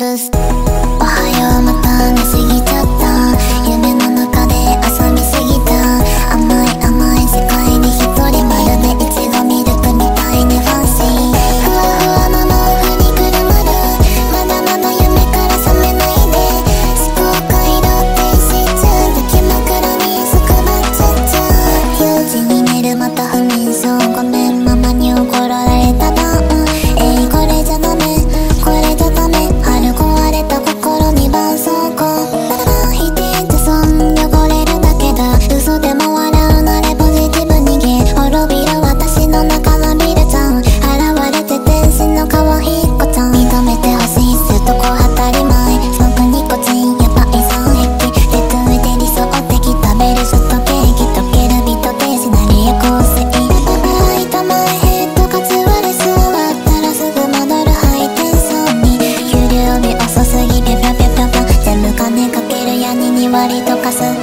ルス。おはよう、また寝すぎちゃった。夢の中で遊びすぎた。甘い甘い世界に一人、まるでいちごミルクみたいにファンシー。ふわふわの毛布にくるまる。まだまだ夢から覚めないで。思考回路停止中。抱き枕に束縛っちゃっちゃう。4時に寝る、また不眠症。ごめんママに怒られただ。これじゃダメ、これじゃダメ。春壊れた心に絆創膏。否定って損汚れるだけだ。嘘でも笑うなれポジティブにゲ滅びる私の中のビルちゃん。現れて天使の可愛い子ちゃん。認めてほしいすとこ当たり前。スモークニコチンやばい三壁。手ついて理想的食べるショートケーキ。溶けるビト停止なり夜行性。ライト前ヘッドカツ割れ座ったらすぐ戻るハイテンションに。給料日遅すぎピャピャピャピャピャ。全部金かけるやに2割とかす。